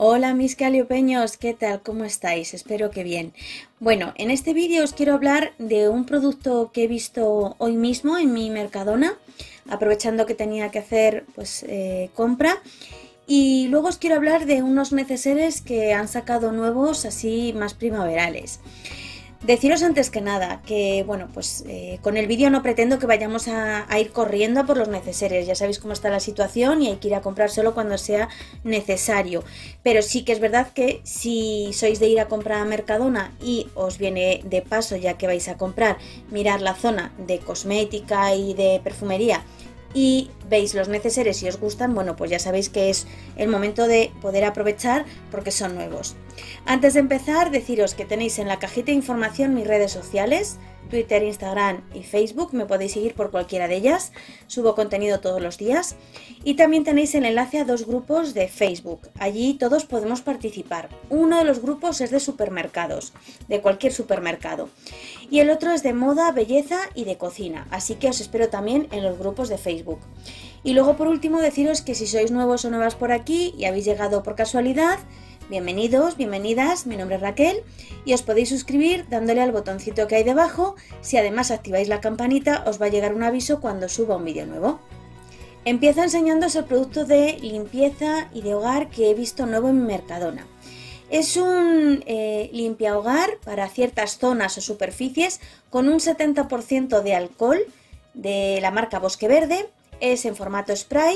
Hola mis caliopeños, ¿qué tal? ¿Cómo estáis? Espero que bien. Bueno, en este vídeo os quiero hablar de un producto que he visto hoy mismo en mi Mercadona, aprovechando que tenía que hacer compra. Y luego os quiero hablar de unos neceseres que han sacado nuevos, así más primaverales. Deciros antes que nada que, con el vídeo no pretendo que vayamos a ir corriendo a por los neceseres. Ya sabéis cómo está la situación y hay que ir a comprar solo cuando sea necesario. Pero sí que es verdad que si sois de ir a comprar a Mercadona y os viene de paso, ya que vais a comprar, mirar la zona de cosmética y de perfumería y veis los neceseres y os gustan, bueno, pues ya sabéis que es el momento de poder aprovechar porque son nuevos. Antes de empezar, deciros que tenéis en la cajita de información mis redes sociales, Twitter, Instagram y Facebook, me podéis seguir por cualquiera de ellas, subo contenido todos los días. Y también tenéis el enlace a dos grupos de Facebook, allí todos podemos participar. Uno de los grupos es de supermercados, de cualquier supermercado, y el otro es de moda, belleza y de cocina, así que os espero también en los grupos de Facebook. Y luego por último deciros que si sois nuevos o nuevas por aquí y habéis llegado por casualidad, bienvenidos, bienvenidas, mi nombre es Raquel y os podéis suscribir dándole al botoncito que hay debajo. Si además activáis la campanita os va a llegar un aviso cuando suba un vídeo nuevo. Empiezo enseñándoos el producto de limpieza y de hogar que he visto nuevo en Mercadona. Es un limpia hogar para ciertas zonas o superficies con un 70% de alcohol de la marca Bosque Verde, es en formato spray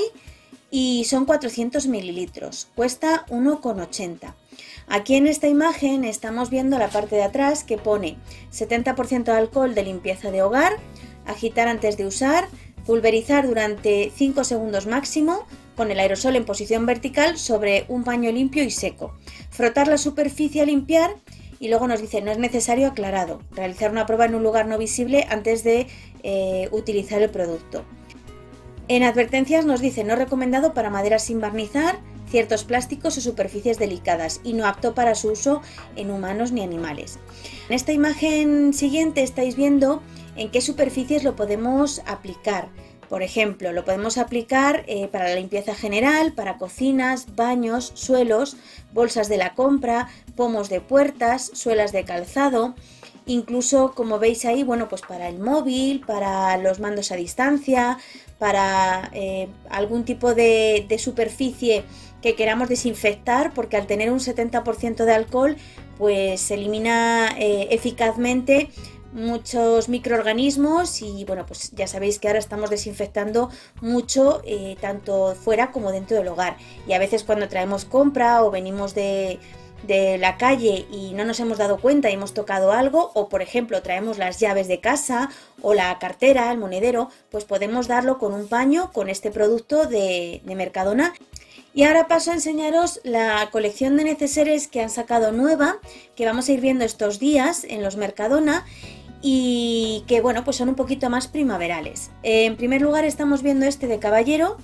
y son 400 mililitros, cuesta 1,80. Aquí en esta imagen estamos viendo la parte de atrás que pone 70% de alcohol de limpieza de hogar, agitar antes de usar, pulverizar durante 5 segundos máximo con el aerosol en posición vertical sobre un paño limpio y seco, frotar la superficie a limpiar y luego nos dice no es necesario aclarado, realizar una prueba en un lugar no visible antes de utilizar el producto. En advertencias nos dice no recomendado para maderas sin barnizar, ciertos plásticos o superficies delicadas y no apto para su uso en humanos ni animales. En esta imagen siguiente estáis viendo en qué superficies lo podemos aplicar. Por ejemplo, lo podemos aplicar para la limpieza general, para cocinas, baños, suelos, bolsas de la compra, pomos de puertas, suelas de calzado. Incluso, como veis ahí, bueno, pues para el móvil, para los mandos a distancia, para algún tipo de superficie que queramos desinfectar, porque al tener un 70% de alcohol, pues se elimina eficazmente muchos microorganismos y bueno, pues ya sabéis que ahora estamos desinfectando mucho tanto fuera como dentro del hogar, y a veces cuando traemos compra o venimos de la calle y no nos hemos dado cuenta y hemos tocado algo, o por ejemplo traemos las llaves de casa o la cartera, el monedero, pues podemos darlo con un paño con este producto de Mercadona. Y ahora paso a enseñaros la colección de neceseres que han sacado nueva, que vamos a ir viendo estos días en los Mercadona y que bueno, pues son un poquito más primaverales. En primer lugar estamos viendo este de caballero,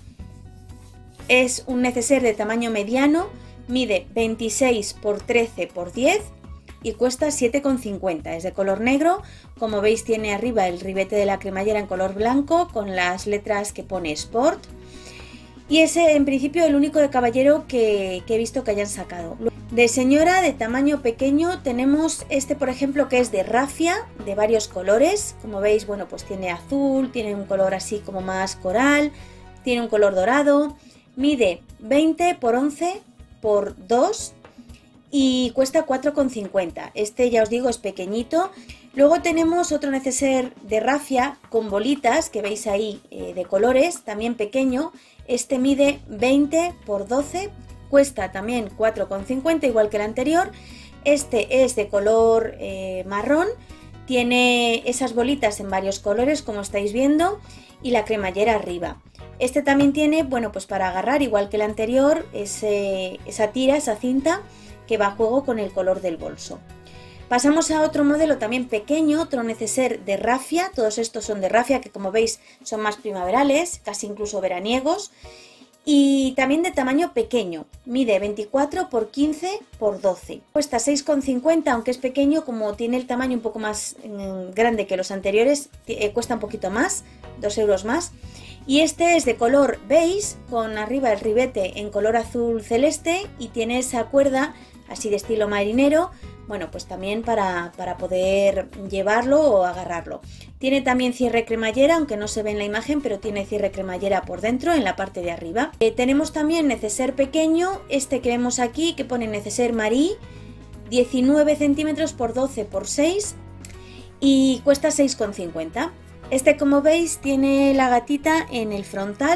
es un neceser de tamaño mediano, mide 26 x 13 x 10 y cuesta 7,50. Es de color negro, como veis tiene arriba el ribete de la cremallera en color blanco con las letras que pone Sport. Y es en principio el único de caballero que he visto que hayan sacado. De señora de tamaño pequeño tenemos este, por ejemplo, que es de rafia, de varios colores. Como veis, bueno, pues tiene azul, tiene un color así como más coral, tiene un color dorado, mide 20 x 11 x 2 y cuesta 4,50. Este ya os digo es pequeñito. Luego tenemos otro neceser de rafia con bolitas que veis ahí de colores, también pequeño. Este mide 20 x 12, cuesta también 4,50 igual que el anterior. Este es de color marrón, tiene esas bolitas en varios colores como estáis viendo y la cremallera arriba. Este también tiene, bueno, pues para agarrar igual que el anterior, esa tira, esa cinta que va a juego con el color del bolso. Pasamos a otro modelo también pequeño, otro neceser de rafia. Todos estos son de rafia que como veis son más primaverales, casi incluso veraniegos. Y también de tamaño pequeño, mide 24 x 15 x 12. Cuesta 6,50, aunque es pequeño, como tiene el tamaño un poco más grande que los anteriores, cuesta un poquito más, 2 euros más. Y este es de color beige, con arriba el ribete en color azul celeste y tiene esa cuerda así de estilo marinero, bueno, pues también para poder llevarlo o agarrarlo. Tiene también cierre cremallera, aunque no se ve en la imagen, pero tiene cierre cremallera por dentro, en la parte de arriba. Tenemos también neceser pequeño, este que vemos aquí, que pone neceser Marie, 19 centímetros por 12 por 6 y cuesta 6,50. Este, como veis, tiene la gatita en el frontal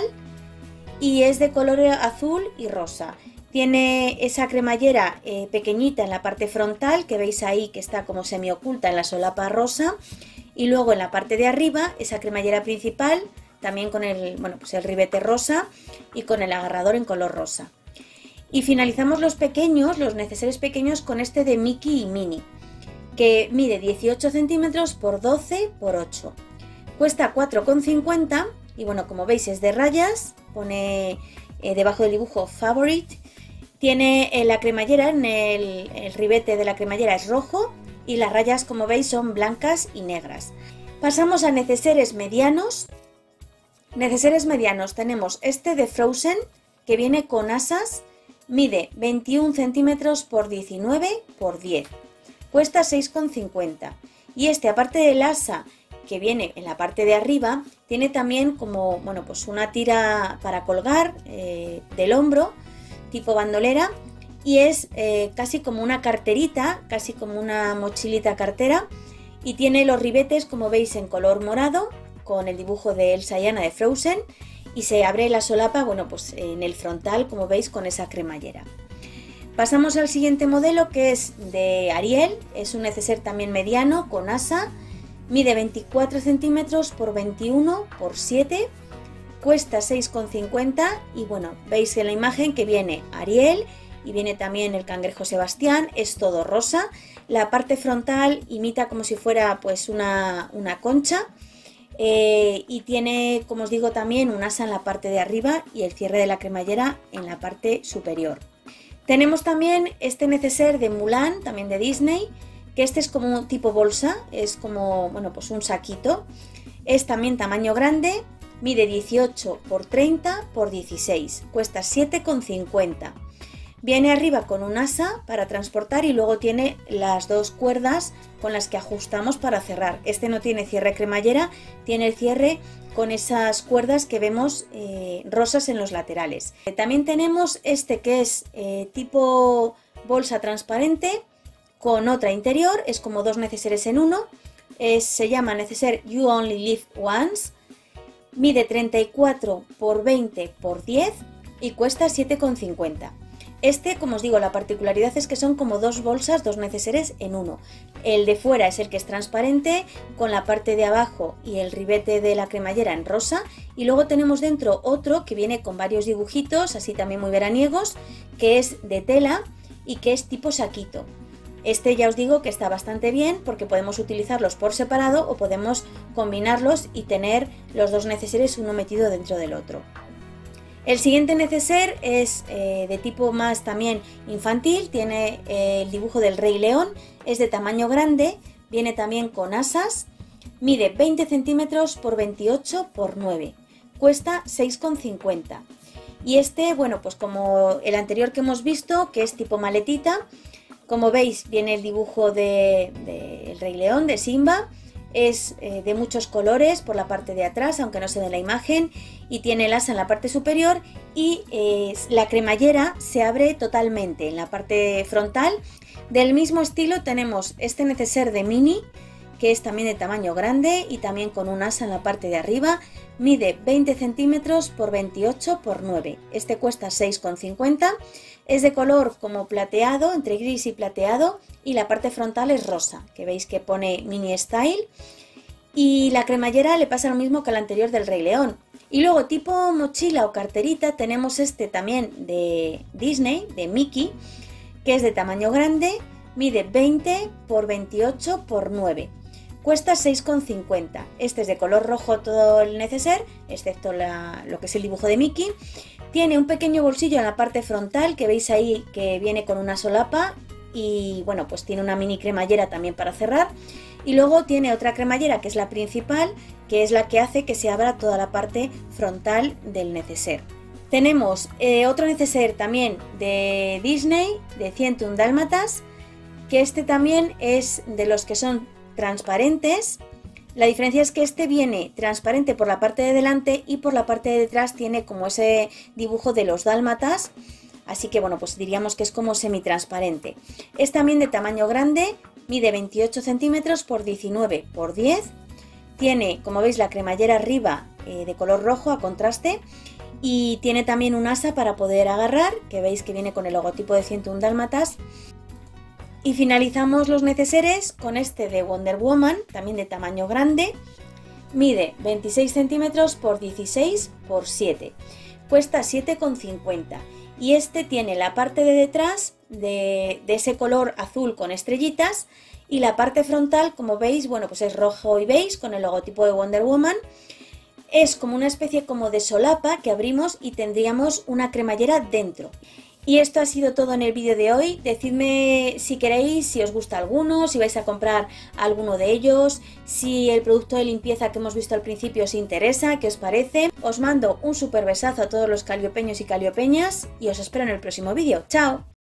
y es de color azul y rosa. Tiene esa cremallera pequeñita en la parte frontal, que veis ahí que está como semi oculta en la solapa rosa, y luego en la parte de arriba esa cremallera principal, también con el, bueno, pues el ribete rosa y con el agarrador en color rosa. Y finalizamos los pequeños, los neceseres pequeños, con este de Mickey y Minnie, que mide 18 centímetros por 12 por 8. Cuesta 4,50 y bueno, como veis es de rayas, pone debajo del dibujo Favorite. Tiene la cremallera, el ribete de la cremallera es rojo y las rayas, como veis, son blancas y negras. Pasamos a neceseres medianos. Neceseres medianos tenemos este de Frozen, que viene con asas, mide 21 centímetros por 19 por 10. Cuesta 6,50. Y este, aparte del asa que viene en la parte de arriba, tiene también como, bueno, pues una tira para colgar del hombro, tipo bandolera, y es casi como una carterita, casi como una mochilita cartera, y tiene los ribetes, como veis, en color morado, con el dibujo de Elsa y Anna de Frozen, y se abre la solapa, bueno, pues en el frontal, como veis, con esa cremallera. Pasamos al siguiente modelo, que es de Ariel, es un neceser también mediano, con asa, mide 24 centímetros por 21 por 7, cuesta 6,50 y bueno, veis en la imagen que viene Ariel y viene también el cangrejo Sebastián, es todo rosa. La parte frontal imita como si fuera pues una concha y tiene, como os digo, también un asa en la parte de arriba y el cierre de la cremallera en la parte superior. Tenemos también este neceser de Mulan, también de Disney, que este es como un tipo bolsa, es como, bueno, pues un saquito. Es también tamaño grande, mide 18 por 30 por 16, cuesta 7,50. Viene arriba con un asa para transportar y luego tiene las dos cuerdas con las que ajustamos para cerrar. Este no tiene cierre cremallera, tiene el cierre con esas cuerdas que vemos rosas en los laterales. También tenemos este que es tipo bolsa transparente con otra interior, es como dos neceseres en uno, se llama neceser You Only Live Once, mide 34 por 20 por 10 y cuesta 7,50. Este, como os digo, la particularidad es que son como dos bolsas, dos neceseres en uno. El de fuera es el que es transparente, con la parte de abajo y el ribete de la cremallera en rosa. Y luego tenemos dentro otro que viene con varios dibujitos, así también muy veraniegos, que es de tela y que es tipo saquito. Este ya os digo que está bastante bien porque podemos utilizarlos por separado o podemos combinarlos y tener los dos neceseres uno metido dentro del otro. El siguiente neceser es de tipo más también infantil, tiene el dibujo del Rey León, es de tamaño grande, viene también con asas, mide 20 centímetros por 28 por 9, cuesta 6,50. Y este, bueno, pues como el anterior que hemos visto, que es tipo maletita, como veis viene el dibujo del Rey León, de Simba. Es de muchos colores por la parte de atrás, aunque no se ve en la imagen, y tiene el asa en la parte superior y la cremallera se abre totalmente en la parte frontal. Del mismo estilo tenemos este neceser de Minnie, que es también de tamaño grande y también con un asa en la parte de arriba, mide 20 centímetros por 28 por 9, este cuesta 6,50. Es de color como plateado, entre gris y plateado, y la parte frontal es rosa, que veis que pone Mini Style. Y la cremallera le pasa lo mismo que al anterior del Rey León. Y luego tipo mochila o carterita tenemos este también de Disney, de Mickey, que es de tamaño grande, mide 20 por 28 por 9. Cuesta 6,50. Este es de color rojo todo el neceser, excepto lo que es el dibujo de Mickey. Tiene un pequeño bolsillo en la parte frontal que veis ahí que viene con una solapa y bueno, pues tiene una mini cremallera también para cerrar. Y luego tiene otra cremallera que es la principal, que es la que hace que se abra toda la parte frontal del neceser. Tenemos otro neceser también de Disney, de 101 Dálmatas, que este también es de los que son transparentes. La diferencia es que este viene transparente por la parte de delante y por la parte de detrás tiene como ese dibujo de los dálmatas, así que bueno, pues diríamos que es como semitransparente. Es también de tamaño grande, mide 28 centímetros por 19 por 10, tiene, como veis, la cremallera arriba de color rojo a contraste y tiene también un asa para poder agarrar, que veis que viene con el logotipo de 101 Dálmatas. Y finalizamos los neceseres con este de Wonder Woman, también de tamaño grande, mide 26 centímetros por 16 por 7, cuesta 7,50 y este tiene la parte de detrás de ese color azul con estrellitas y la parte frontal, como veis, bueno, pues es rojo y beige con el logotipo de Wonder Woman. Es como una especie como de solapa que abrimos y tendríamos una cremallera dentro. Y esto ha sido todo en el vídeo de hoy. Decidme si queréis, si os gusta alguno, si vais a comprar alguno de ellos, si el producto de limpieza que hemos visto al principio os interesa, qué os parece. Os mando un súper besazo a todos los caliopeños y caliopeñas y os espero en el próximo vídeo. ¡Chao!